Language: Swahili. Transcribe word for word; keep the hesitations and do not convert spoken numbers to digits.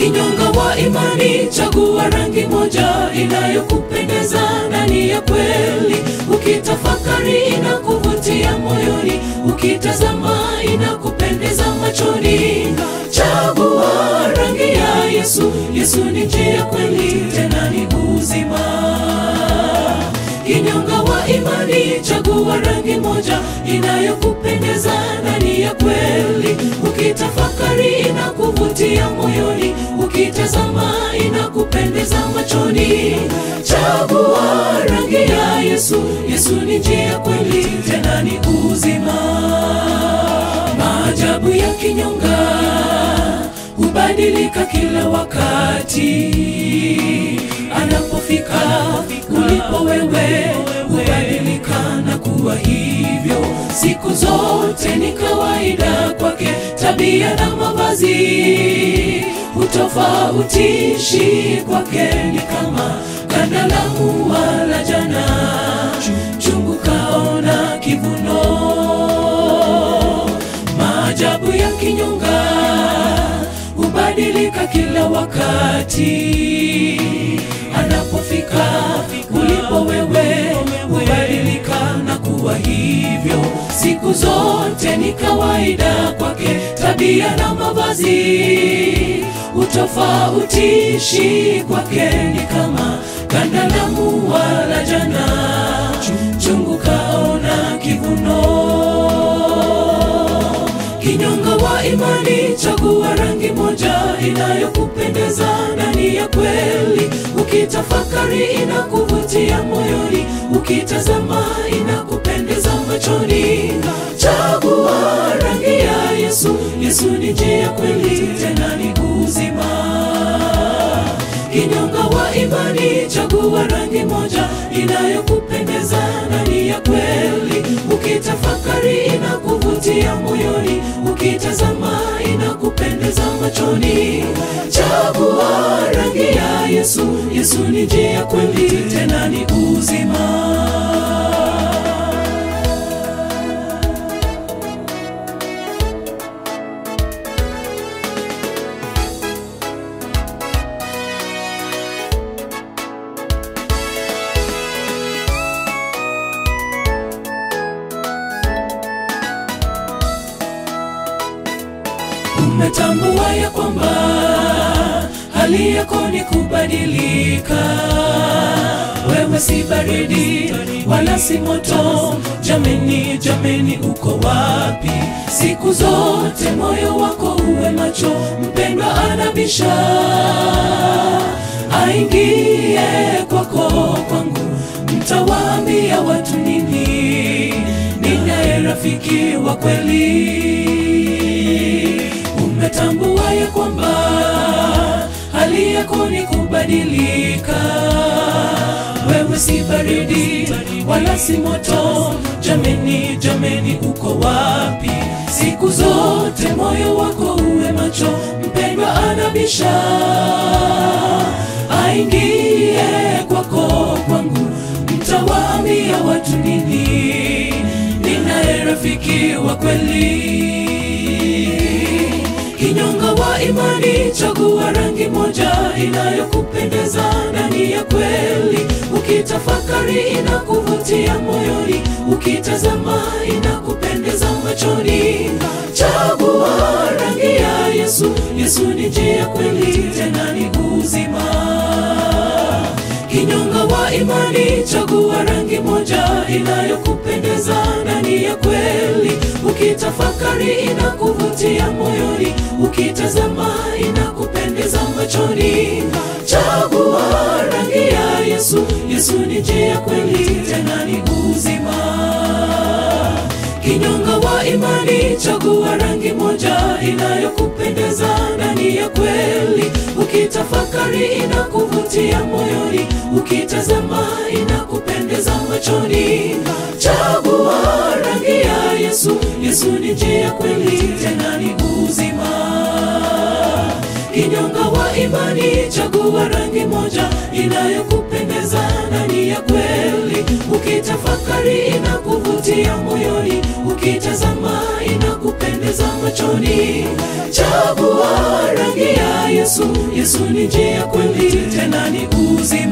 Kinyonga wa imani, chagua rangi moja inayokupendeza na ni ya kweli. Ukitafakari inakuvutia moyoni, ukitazama inakupendeza machoni. Chagua rangi ya Yesu, Yesu ni njia, kweli, tena ni uzima. Kinyonga wa imani, chagua rangi moja inayokupendeza na ni ya kweli. Ukitafakari inakuvutia moyoni, ukitazama inakupendeza machoni. Chagua rangi ya Yesu, Yesu ni njia, kweli, tena ni uzima. Maajabu ya kinyonga hubadilika kila wakati. Anapofika ulipo wewe, hubadilika na kuwa hivyo. Siku zote ni kawaida kwake, tabia na mavazi hutofautishi kwake. Ni kama ganda la ua la jana, chungu kaona kivuno. Maajabu ya kinyonga hubadilika kila wakati. Anapofika ulipo wewe, hubadilika na kuwa hivyo. Siku zote ni kawaida kwake, tabia na mavazi hutofautishi kwake. Ni kama ganda la ua la jana, chungu kaona kivuno. Kinyonga wa imani, chagua rangi moja inayokupendeza na ni ya kweli. Ukitafakari inakuvutia moyoni, ukitazama inakupendeza machoni. Chagua rangi ya Yesu, Yesu ni njia, kweli, tena ni uzima. Kinyonga wa imani, chagua rangi moja inayokupendeza na ni ya kweli. Ukitafakari inakuvutia moyoni, ukitazama inakupendeza machoni. Chagua rangi ya Yesu, Yesu ni njia, kweli, tena ni uzima. Umetambua ya kwamba hali yako ni kubadilika. Wewe si baridi wala si moto. Jameni, jameni, uko wapi? Siku zote moyo wako uwe macho. Mpendwa anabisha aingie kwako, kwangu. Mtawaambia watu nini? Ninaye rafiki wa kweli. Umetambua ya kwamba hali yako ni kubadilika. Wewe si baridi wala si moto. Jameni, jameni, uko wapi? Siku zote moyo wako uwe macho. Mpendwa anabisha aingie kwako, kwangu. Mtawaambia watu nini? Ninaye rafiki wa kweli. Kinyonga wa imani, chagua rangi moja inayokupendeza na ni ya kweli. Ukitafakari inakuvutia moyoni, ukitazama inakupendeza machoni. Chagua rangi ya Yesu, Yesu ni njia, kweli, tena ni uzima. Kinyonga wa imani, chagua rangi moja inayokupendeza na ni ya kweli. Ukitafakari inakuvutia moyoni, ukitazama inakupendeza machoni. Chagua rangi ya Yesu, Yesu ni njia, kweli, tena ni uzima. Kinyonga wa imani, chagua rangi moja inayokupendeza na ni ya kweli. Ukitafakari inakuvutia moyoni, ukitazama inakupendeza machoni. Chagua rangi ya Yesu, Yesu ni njia, kweli, tena ni uzima. Kinyonga wa imani, chagua rangi moja inayokupendeza na ni ya kweli. Ukitafakari inakuvutia moyoni, ukitazama inakupendeza machoni. Chagua rangi ya Yesu. Yesu ni njia, kweli, tena ni uzima.